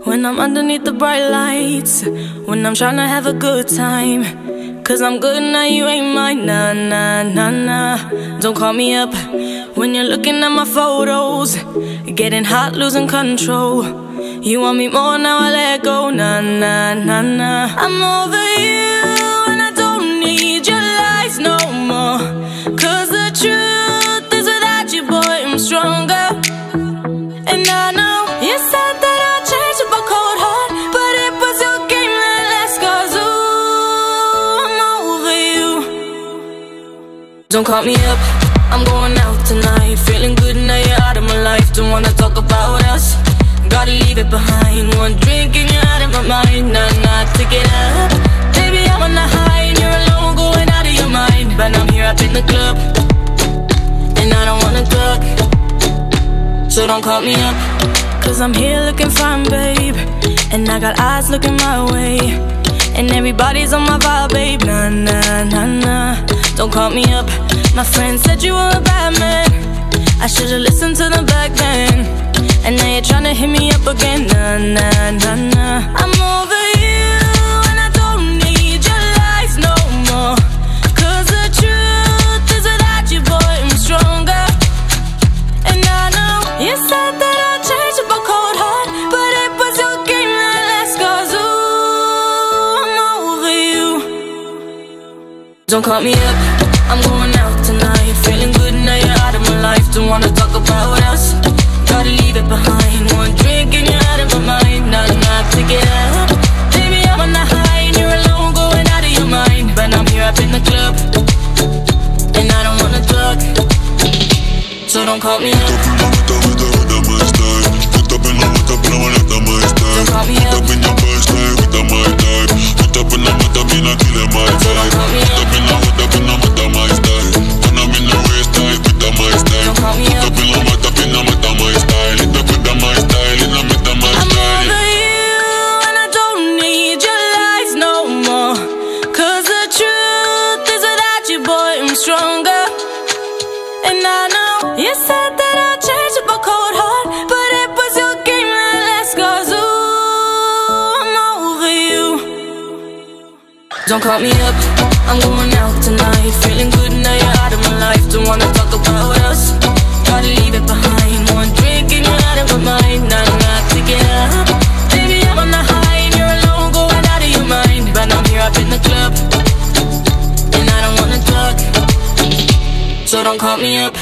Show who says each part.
Speaker 1: when I'm underneath the bright lights, when I'm trying to have a good time. Cause I'm good now, you ain't mine. Nah, nah, nah, nah. Don't call me up when you're looking at my photos, getting hot, losing control. You want me more, now I let go. Nah, nah, nah, nah. I'm over you and I don't need your lies no more. Cause the truth is without you, boy, I'm stronger. And I know you said that I'd change with my cold heart, but it was your game that last. Cause ooh, I'm over you. Don't call me up, I'm going out tonight. Feeling good now you're out of my life. Don't wanna talk about us, gotta leave it behind. One drink and you're out of my mind. Nah, nah, take it up. Baby, I'm on the high and you're alone, going out of your mind. But I'm here up in the club and I don't wanna talk, so don't call me up. Cause I'm here looking fine, babe, and I got eyes looking my way, and everybody's on my vibe, babe. Nah, nah, nah, nah. Don't call me up. My friend said you were a bad man, I should've listened to them back then. And now you're tryna hit me up again. Nah, nah, nah, nah. I'm over you and I don't need your lies no more. Cause the truth is without you, boy, I'm stronger. And I know you said that I'd change with my cold heart, but it was your game that last. Cause ooh, I'm over you. Don't call me up, I'm going out tonight. Feeling good now you're out of my life. Don't wanna talk about us, gotta leave it behind. One drink and you're out of my mind. Nah, nah, take it up. Baby, I'm on the high and you're alone, going out of your mind. But I'm here up in the club and I don't wanna talk, so don't call me up. Stronger. And I know you said that I'd change with my cold heart, but it was your game that last. Cause ooh, I'm over you. Don't call me up, I'm going out tonight. Feeling good now you're out of my life. Don't wanna talk about us, gotta leave it behind. One drink and you're out of my mind. Nah, nah, take it up. Baby, I'm on the high and you're alone, going out of your mind. But I'm here up in the club and I don't wanna talk, so don't call me up.